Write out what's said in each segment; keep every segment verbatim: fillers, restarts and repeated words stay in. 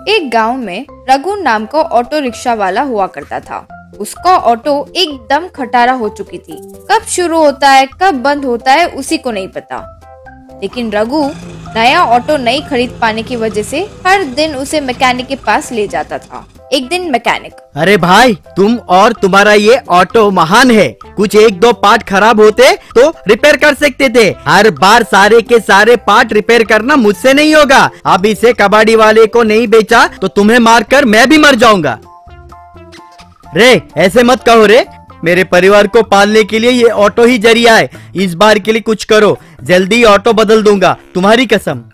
एक गांव में रघु नाम का ऑटो रिक्शा वाला हुआ करता था। उसका ऑटो एकदम खटारा हो चुकी थी। कब शुरू होता है कब बंद होता है उसी को नहीं पता। लेकिन रघु नया ऑटो नहीं खरीद पाने की वजह से हर दिन उसे मैकेनिक के पास ले जाता था। एक दिन मैकेनिक, अरे भाई, तुम और तुम्हारा ये ऑटो महान है। कुछ एक दो पार्ट खराब होते तो रिपेयर कर सकते थे। हर बार सारे के सारे पार्ट रिपेयर करना मुझसे नहीं होगा। अब इसे कबाड़ी वाले को नहीं बेचा तो तुम्हें मारकर मैं भी मर जाऊंगा। रे ऐसे मत कहो रे, मेरे परिवार को पालने के लिए ये ऑटो ही जरिया है। इस बार के लिए कुछ करो, जल्दी ऑटो बदल दूंगा, तुम्हारी कसम।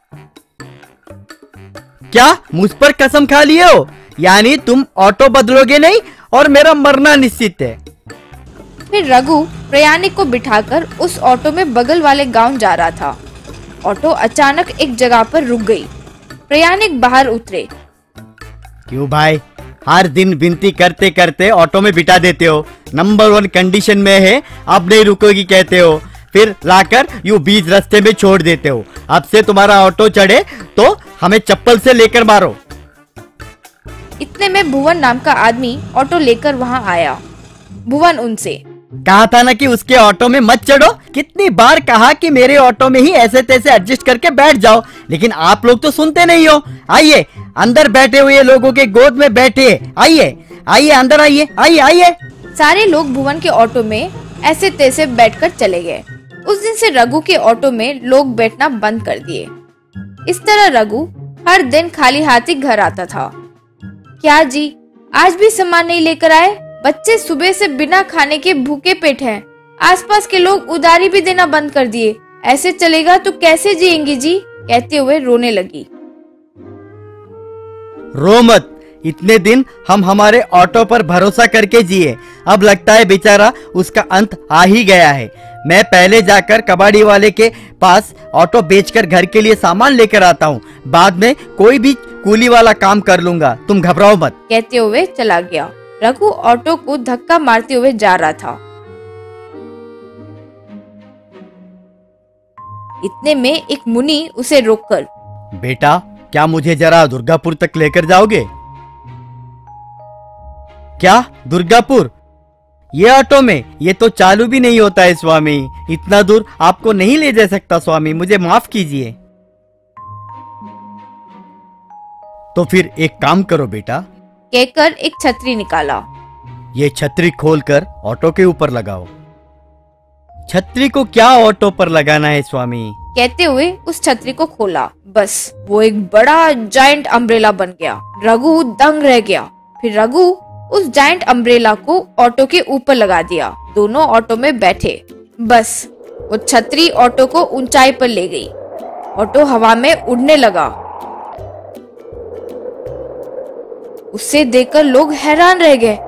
क्या मुझ पर कसम खा लिए हो? यानी तुम ऑटो बदलोगे नहीं और मेरा मरना निश्चित है। फिर रघु प्रयाणिक को बिठाकर उस ऑटो में बगल वाले गांव जा रहा था। ऑटो अचानक एक जगह पर रुक गई। प्रयाणिक बाहर उतरे। क्यों भाई, हर दिन विनती करते करते ऑटो में बिठा देते हो। नंबर वन कंडीशन में है, अब नहीं रुकोगी कहते हो, फिर लाकर यूं बीच रास्ते में छोड़ देते हो। अब से तुम्हारा ऑटो चढ़े तो हमें चप्पल से लेकर मारो। इतने में भुवन नाम का आदमी ऑटो लेकर वहां आया। भुवन उनसे, कहा था ना कि उसके ऑटो में मत चढ़ो। कितनी बार कहा कि मेरे ऑटो में ही ऐसे तैसे एडजस्ट करके बैठ जाओ, लेकिन आप लोग तो सुनते नहीं हो। आइए, अंदर बैठे हुए लोगों के गोद में बैठे। आइए आइए अंदर आइए आइए आइए। सारे लोग भुवन के ऑटो में ऐसे तैसे बैठकर चले गए। उस दिन से रघु के ऑटो में लोग बैठना बंद कर दिए। इस तरह रघु हर दिन खाली हाथ ही घर आता था। क्या जी, आज भी सामान नहीं लेकर आए? बच्चे सुबह से बिना खाने के भूखे पेट हैं। आसपास के लोग उधारी भी देना बंद कर दिए। ऐसे चलेगा तो कैसे जिएंगे जी? कहते हुए रोने लगी। रो मत, इतने दिन हम हमारे ऑटो पर भरोसा करके जिए। अब लगता है बेचारा उसका अंत आ ही गया है। मैं पहले जाकर कबाड़ी वाले के पास ऑटो बेचकर घर के लिए सामान लेकर आता हूँ। बाद में कोई भी कूली वाला काम कर लूंगा, तुम घबराओ मत। कहते हुए चला गया। रघु ऑटो को धक्का मारते हुए जा रहा था। इतने में एक मुनि उसे रोककर, बेटा, क्या मुझे जरा दुर्गापुर तक लेकर जाओगे? क्या दुर्गापुर? ये ऑटो में? ये तो चालू भी नहीं होता है स्वामी। इतना दूर आपको नहीं ले जा सकता स्वामी, मुझे माफ कीजिए। तो फिर एक काम करो बेटा, कहकर एक छतरी निकाला। ये छतरी खोलकर ऑटो के ऊपर लगाओ। छतरी को क्या ऑटो पर लगाना है स्वामी? कहते हुए उस छतरी को खोला। बस वो एक बड़ा जायंट अम्ब्रेला बन गया। रघु दंग रह गया। फिर रघु उस जायंट अम्ब्रेला को ऑटो के ऊपर लगा दिया। दोनों ऑटो में बैठे। बस वो छतरी ऑटो को ऊंचाई पर ले गई। ऑटो हवा में उड़ने लगा। उसे देखकर लोग हैरान रह गए।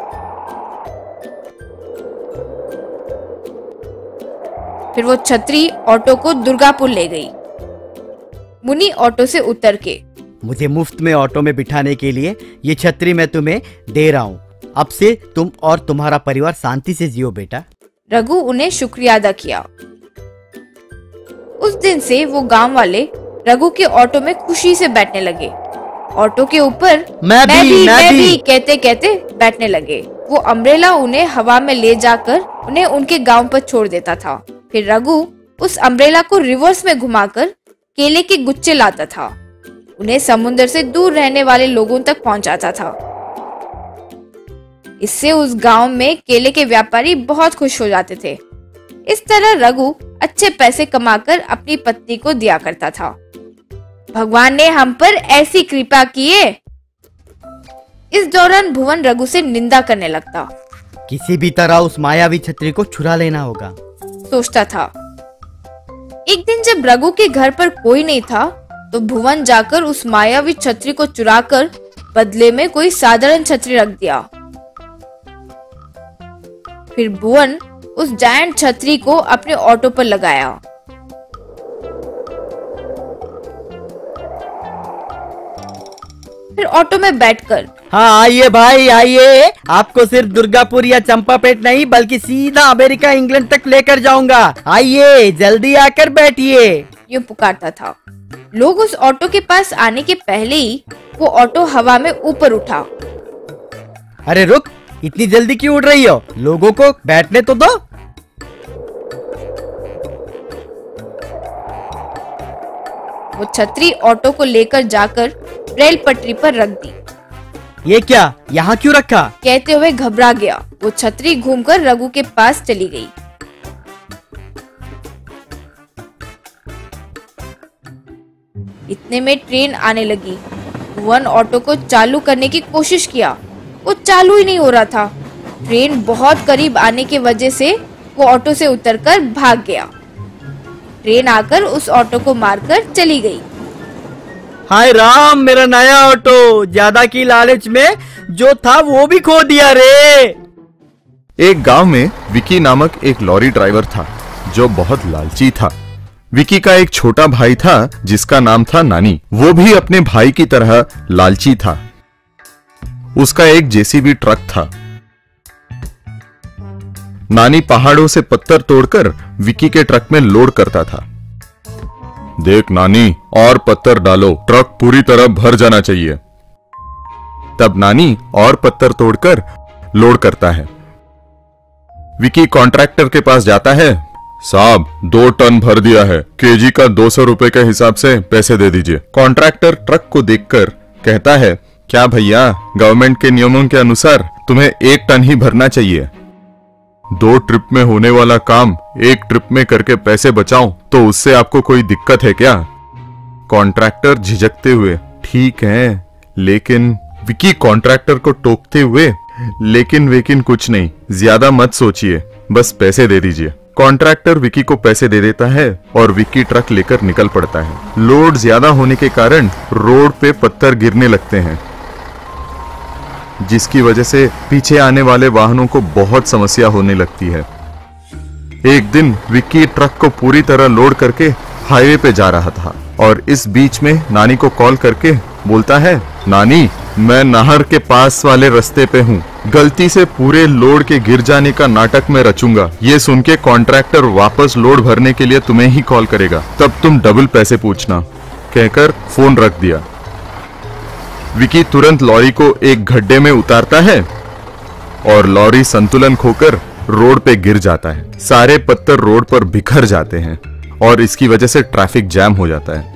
फिर वो छतरी ऑटो को दुर्गापुर ले गई। मुनि ऑटो से उतर के, मुझे मुफ्त में ऑटो में बिठाने के लिए ये छतरी मैं तुम्हें दे रहा हूँ। अब से तुम और तुम्हारा परिवार शांति से जियो बेटा। रघु उन्हें शुक्रिया अदा किया। उस दिन से वो गांव वाले रघु के ऑटो में खुशी से बैठने लगे। ऑटो के ऊपर मैं, मैं भी, मैं, मैं भी, भी कहते कहते बैठने लगे। वो अम्ब्रेला उन्हें हवा में ले जाकर उन्हें उनके गांव पर छोड़ देता था। फिर रघु उस अम्ब्रेला को रिवर्स में घुमाकर केले के गुच्छे लाता था। उन्हें समुद्र से दूर रहने वाले लोगों तक पहुंचाता था। इससे उस गांव में केले के व्यापारी बहुत खुश हो जाते थे। इस तरह रघु अच्छे पैसे कमाकर अपनी पत्नी को दिया करता था। भगवान ने हम पर ऐसी कृपा की है। इस दौरान भुवन रघु से निंदा करने लगता। किसी भी तरह उस मायावी छतरी को छुड़ा लेना होगा, सोचता था। एक दिन जब रघु के घर पर कोई नहीं था तो भुवन जाकर उस मायावी छतरी को चुराकर बदले में कोई साधारण छतरी रख दिया। फिर भुवन उस जायंट छतरी को अपने ऑटो पर लगाया। फिर ऑटो में बैठकर, हाँ आइए भाई आइए, आपको सिर्फ दुर्गापुर या चंपापेट नहीं बल्कि सीधा अमेरिका इंग्लैंड तक लेकर जाऊंगा। आइए जल्दी आकर बैठिए, यूं पुकारता था। लोग उस ऑटो के पास आने के पहले ही वो ऑटो हवा में ऊपर उठा। अरे रुक, इतनी जल्दी क्यों उड़ रही हो? लोगों को बैठने तो दो। वो छतरी ऑटो को लेकर जाकर रेल पटरी पर रख दी। ये क्या, यहाँ क्यों रखा? कहते हुए घबरा गया। वो छतरी घूमकर रघु के पास चली गई। इतने में ट्रेन आने लगी। भुवन ऑटो को चालू करने की कोशिश किया, वो चालू ही नहीं हो रहा था। ट्रेन बहुत करीब आने की वजह से वो ऑटो से उतरकर भाग गया। ट्रेन आकर उस ऑटो को मारकर चली गई। हाय राम, मेरा नया ऑटो, ज्यादा की लालच में जो था वो भी खो दिया रे। एक गांव में विकी नामक एक लॉरी ड्राइवर था जो बहुत लालची था। विकी का एक छोटा भाई था जिसका नाम था नानी। वो भी अपने भाई की तरह लालची था। उसका एक जेसीबी ट्रक था। नानी पहाड़ों से पत्थर तोड़कर विकी के ट्रक में लोड करता था। देख नानी, और पत्थर डालो, ट्रक पूरी तरह भर जाना चाहिए। तब नानी और पत्थर तोड़कर लोड करता है। विकी कॉन्ट्रैक्टर के पास जाता है। साहब, दो टन भर दिया है, केजी का दो सौ रुपए के हिसाब से पैसे दे दीजिए। कॉन्ट्रैक्टर ट्रक को देखकर कहता है, क्या भैया, गवर्नमेंट के नियमों के अनुसार तुम्हें एक टन ही भरना चाहिए। दो ट्रिप में होने वाला काम एक ट्रिप में करके पैसे बचाओ तो उससे आपको कोई दिक्कत है क्या? कॉन्ट्रैक्टर झिझकते हुए, ठीक है, लेकिन विकी कॉन्ट्रैक्टर को टोकते हुए, लेकिन वेकिन कुछ नहीं, ज्यादा मत सोचिए, बस पैसे दे दीजिए। कॉन्ट्रैक्टर विकी को पैसे दे देता है और विकी ट्रक लेकर निकल पड़ता है। लोड ज्यादा होने के कारण रोड पे पत्थर गिरने लगते हैं, जिसकी वजह से पीछे आने वाले वाहनों को बहुत समस्या होने लगती है। एक दिन विक्की ट्रक को पूरी तरह लोड करके हाईवे पे जा रहा था और इस बीच में नानी को कॉल करके बोलता है, नानी, मैं नहर के पास वाले रास्ते पे हूँ, गलती से पूरे लोड के गिर जाने का नाटक में रचूंगा। ये सुन के कॉन्ट्रैक्टर वापस लोड भरने के लिए तुम्हें ही कॉल करेगा, तब तुम डबल पैसे पूछना, कहकर फोन रख दिया। विकी तुरंत लॉरी को एक गड्ढे में उतारता है और लॉरी संतुलन खोकर रोड पे गिर जाता है। सारे पत्थर रोड पर बिखर जाते हैं और इसकी वजह से ट्रैफिक जैम हो जाता है।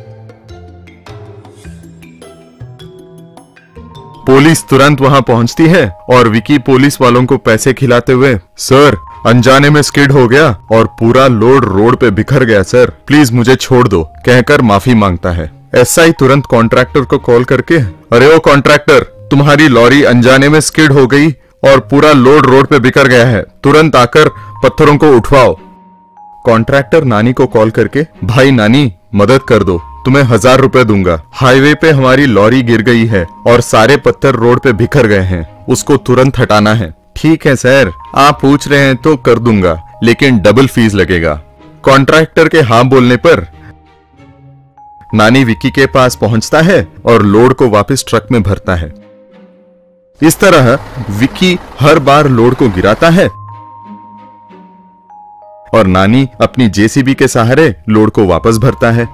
पुलिस तुरंत वहां पहुंचती है और विकी पुलिस वालों को पैसे खिलाते हुए, सर, अनजाने में स्किड हो गया और पूरा लोड रोड पे बिखर गया सर, प्लीज मुझे छोड़ दो, कहकर माफी मांगता है। एसआई तुरंत कॉन्ट्रैक्टर को कॉल करके, अरे ओ कॉन्ट्रैक्टर, तुम्हारी लॉरी अनजाने में स्किड हो गई और पूरा लोड रोड पे बिखर गया है, तुरंत आकर पत्थरों को उठवाओ। कॉन्ट्रैक्टर नानी को कॉल करके, भाई नानी, मदद कर दो, तुम्हें हजार रुपए दूंगा। हाईवे पे हमारी लॉरी गिर गई है और सारे पत्थर रोड पे बिखर गए हैं, उसको तुरंत हटाना है। ठीक है सर, आप पूछ रहे हैं तो कर दूंगा, लेकिन डबल फीस लगेगा। कॉन्ट्रैक्टर के हाँ बोलने पर नानी विकी के पास पहुंचता है और लोड को वापस ट्रक में भरता है। इस तरह विकी हर बार लोड को गिराता है और नानी अपनी जेसीबी के सहारे लोड को वापस भरता है।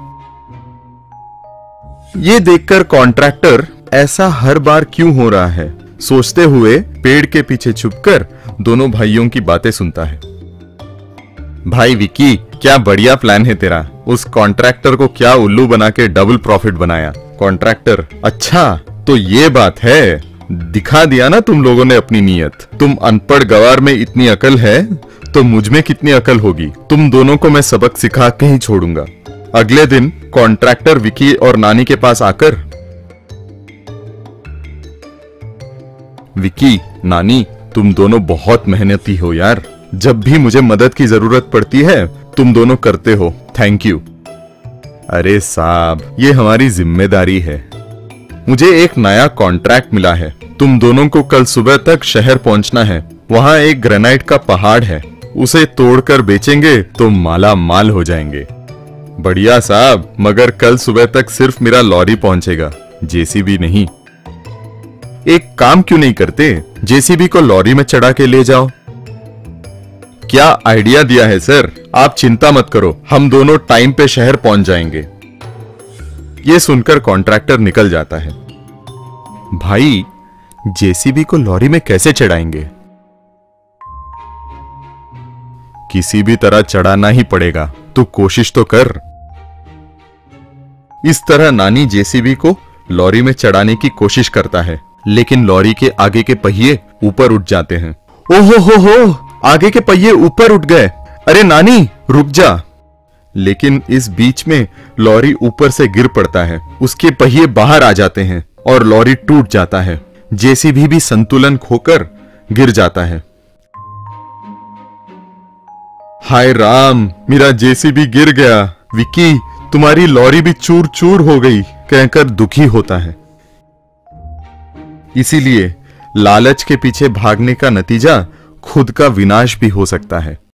ये देखकर कॉन्ट्रैक्टर ऐसा हर बार क्यों हो रहा है सोचते हुए पेड़ के पीछे छुपकर दोनों भाइयों की बातें सुनता है। भाई विकी, क्या बढ़िया प्लान है तेरा, उस कॉन्ट्रैक्टर को क्या उल्लू बना के डबल प्रॉफिट बनाया। कॉन्ट्रैक्टर, अच्छा तो ये बात है, दिखा दिया ना तुम लोगों ने अपनी नीयत। तुम अनपढ़ गवार में इतनी अकल है तो मुझ में कितनी अकल होगी। तुम दोनों को मैं सबक सिखा के ही छोड़ूंगा। अगले दिन कॉन्ट्रैक्टर विकी और नानी के पास आकर, विकी, नानी, तुम दोनों बहुत मेहनती हो यार, जब भी मुझे मदद की जरूरत पड़ती है तुम दोनों करते हो, थैंक यू। अरे साहब, ये हमारी जिम्मेदारी है। मुझे एक नया कॉन्ट्रैक्ट मिला है, तुम दोनों को कल सुबह तक शहर पहुंचना है। वहां एक ग्रेनाइट का पहाड़ है, उसे तोड़कर बेचेंगे तो माला माल हो जाएंगे। बढ़िया साहब, मगर कल सुबह तक सिर्फ मेरा लॉरी पहुंचेगा, जेसीबी नहीं। एक काम क्यों नहीं करते, जेसीबी को लॉरी में चढ़ा के ले जाओ। क्या आइडिया दिया है सर, आप चिंता मत करो, हम दोनों टाइम पे शहर पहुंच जाएंगे। ये सुनकर कॉन्ट्रैक्टर निकल जाता है। भाई, जेसीबी को लॉरी में कैसे चढ़ाएंगे? किसी भी तरह चढ़ाना ही पड़ेगा, तू कोशिश तो कर। इस तरह नानी जेसीबी को लॉरी में चढ़ाने की कोशिश करता है, लेकिन लॉरी के आगे के पहिए ऊपर उठ जाते हैं। ओहो हो हो, आगे के पहिए ऊपर उठ गए। अरे नानी, रुक जा। लेकिन इस बीच में लॉरी ऊपर से गिर पड़ता है, उसके पहिए बाहर आ जाते हैं और लॉरी टूट जाता है। जेसीबी भी संतुलन खोकर गिर जाता है। हाय राम, मेरा जेसीबी गिर गया। विकी, तुम्हारी लॉरी भी चूर चूर हो गई, कहकर दुखी होता है। इसीलिए लालच के पीछे भागने का नतीजा खुद का विनाश भी हो सकता है।